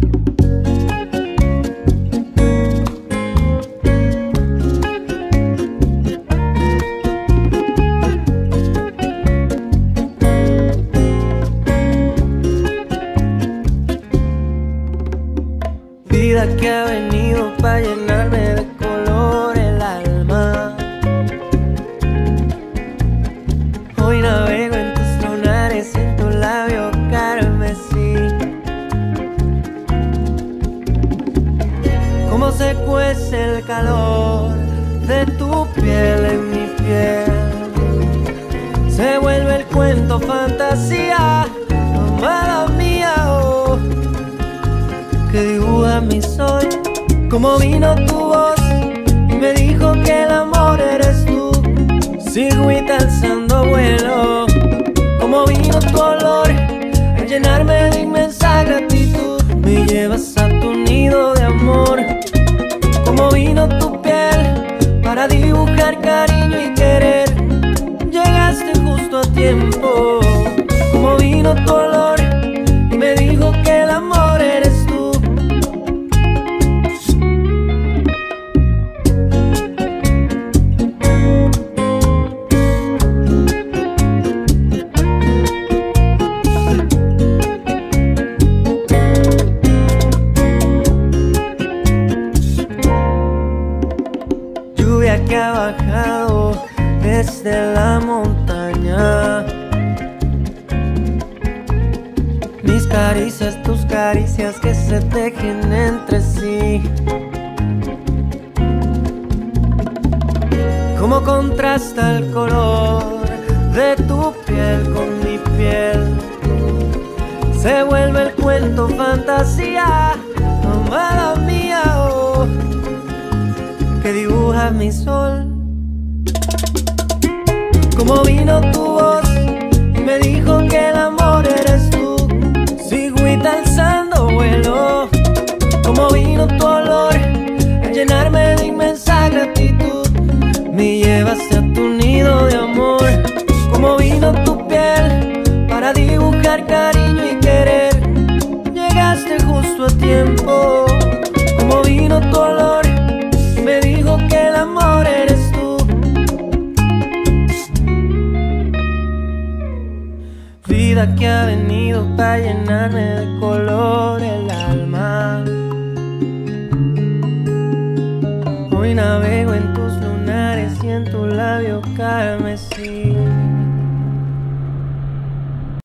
Vida que ha venido para llenarme de color el alma. Hoy navego en tus lunares, en tu labio carmesí. Cómo se cuece el calor de tu piel en mi piel. Se vuelve el cuento fantasía, amada mía, oh, que dibuja mi sol. Como vino tu voz y me dijo que el amor eres tú. Sigo y alzando vuelo. Como vino tu olor a llenarme de inmensa gratitud. Me llevas a tu nido de amor. Como vino tu piel para dibujar cariño y querer. Llegaste justo a tiempo. Como vino tu olor y me dijo que el amor eres tú. Que ha bajado desde la montaña. Mis caricias, tus caricias que se tejen entre sí. Cómo contrasta el color de tu piel con mi piel. Se vuelve el cuento fantasía, amada mía, oh, que dibuja mi sol. Como vino tu voz y me dijo que el amor eres tú. Sigo y alzando vuelo. Como vino tu olor a llenarme de inmensa gratitud. Me llevaste a tu nido de amor. Como vino tu piel para dibujar cariño y querer. Llegaste justo a tiempo. Como vino tu olor me dijo que el amor eres tú. Vida que ha venido para llenarme de color el alma. Hoy navego en tus lunares y en tu labio carmesí.